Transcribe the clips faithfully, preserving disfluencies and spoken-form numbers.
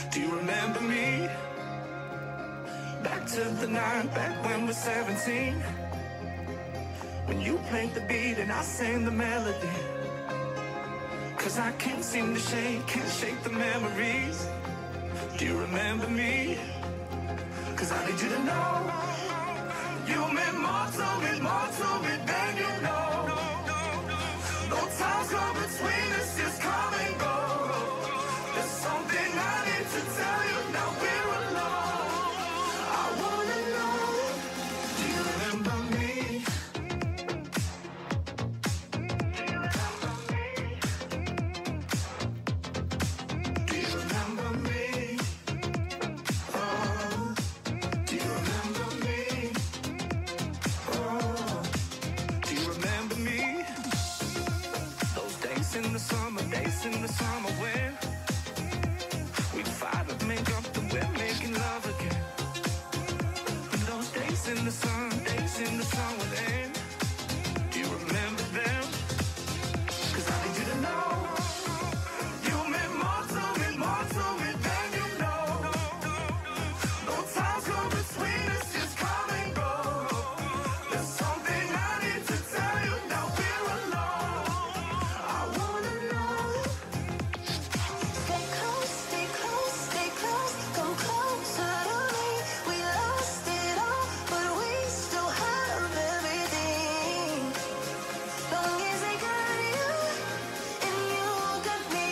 Do you remember me? Back to the night, back when we're seventeen, when you played the beat and I sang the melody. Cause I can't seem to shake, can't shake the memories. Do you remember me? Cause I need you to know you meant more to me, more to me than you know. No times go between us, just come and go. There's something I need to tell you, now we're alone. I wanna know, do you remember me? Do you remember me? Oh, do you remember me? Oh, do you remember me? Those days in the summer, days in the summer when we fight and make up and we're making love again. And those days in the sun, days in the sun within. Do you remember them? Cause I need you to know you meant more to me, more to me than you know. No times go between us, just come and go. There's something I need to tell you, now we're alone. I wanna know. Stay close, stay close, stay close, come closer to me. We lost it all, but we still have everything. Long as I got you, and you got me.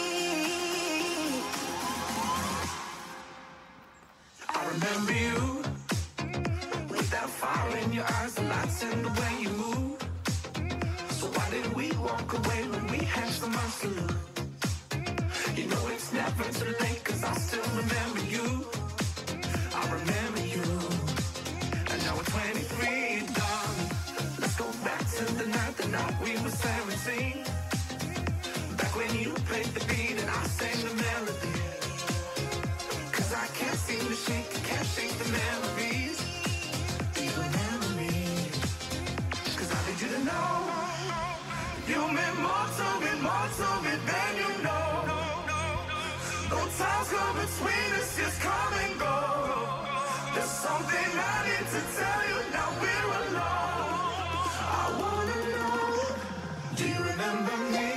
I remember you with that fire in your eyes, the lights and the way you move. So why did we walk away when we had so much to lose? You know it's never too late, cause I still remember you. I remember you. And now we're twenty-three, darling. Let's go back to the night, the night we were seventeen. Back when you played the beat and I sang the melody. Cause I can't seem to shake, can't shake the memories. Do you remember me? Cause I need you to know you meant more to me, more to me than you know. No times go between us, just come and go. There's something I need to tell you, now we're alone. I wanna know, do you remember me?